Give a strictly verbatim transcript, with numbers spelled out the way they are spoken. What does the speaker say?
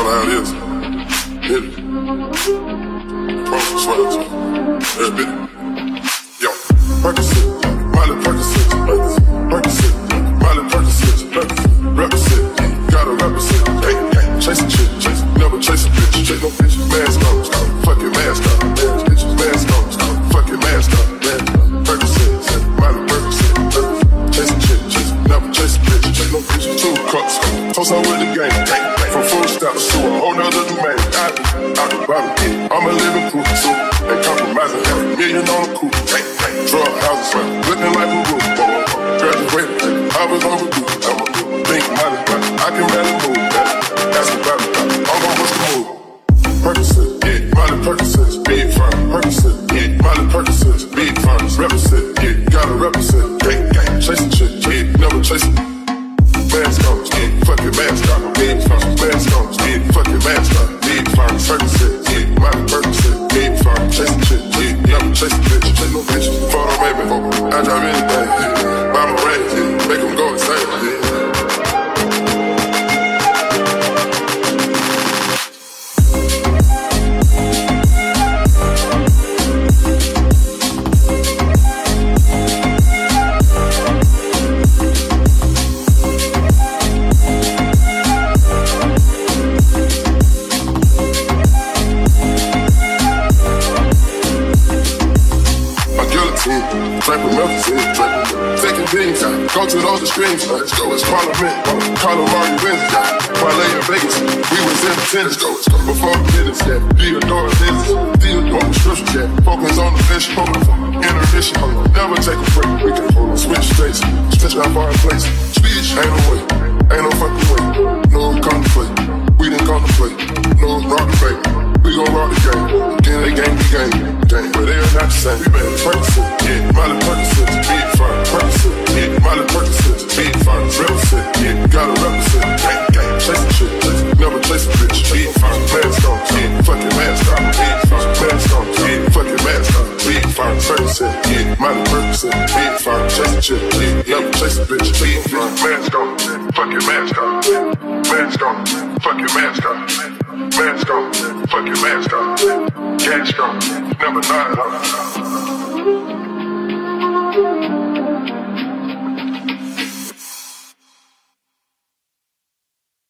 know how it is. Hit it. Promotion sweats. Yeah, bit it. Yo, Percocet, Miley Percocet, Percocet, Miley Percocet, represent, gotta represent. Hey, hey, chasing shit, chasing, never chasing bitch, chase no bitch. Mask on, fucking mask on, bitches, mask on, fucking mask on. Percocet, Miley Percocet, chasing shit, chasing, never chasing bitch, chase no bitch. Two cups, toast on with the game, from full stop to a whole nother domain. Out the bottom, I'm a living proof, so they compromising, half a million on the coupe. Drug houses, looking like a roof. Graduated, I was overdue. I'm a think money, I can barely move. That's about it. I'm on what's the move. Percocet, yeah, Miley Percocet, big firm. Percocet, yeah, Miley Percocet, big firms. Represent, yeah, gotta represent. Gang, gang, chasing shit, yeah, never chasing. Mask on, yeah, fucking mask on. Big firms, mask on, yeah, fucking mask on. Big firms, Percocet, yeah, Miley Percocet, big firms. Chasing shit, yeah, never chasing bitch, chase no bitch. Photo baby, I drive anything, yeah. Buy my raise, yeah, make them go insane, yeah. Go to all the streams, let's go, it's Parliament, call them all you wins, yeah. Parlay in Vegas, we was in the tennis, go, let's go. Before the business, yeah, Theodore business, Theodore prescription, yeah. Focus on the mission, focus on intermission, never take a break, we can hold on, switch states, stretch out far in place, speech, ain't no way, ain't no fucking way, no contemplate, we didn't contemplate, no rock the fake, we gon' rock the game, again they gang, we gang, gang, but they are not the same, we made Percocet, yeah, Miley Percocet, big firm, Percocet, yeah, Miley Percocet, big firm, represent, yeah, gotta represent, gang, gang, chasing shit, chasing, never chasing bitch, big firm, mask on, yeah, fucking mask on, big firm, mask on, yeah, fucking mask on, big firm, Percocet, yeah, Miley Percocet, big firm, chasing shit, yeah, never chasing bitch, big firm, mask on, fucking mask on, mask on, fucking mask on, mask on, fucking mask on, gas on, number nine on.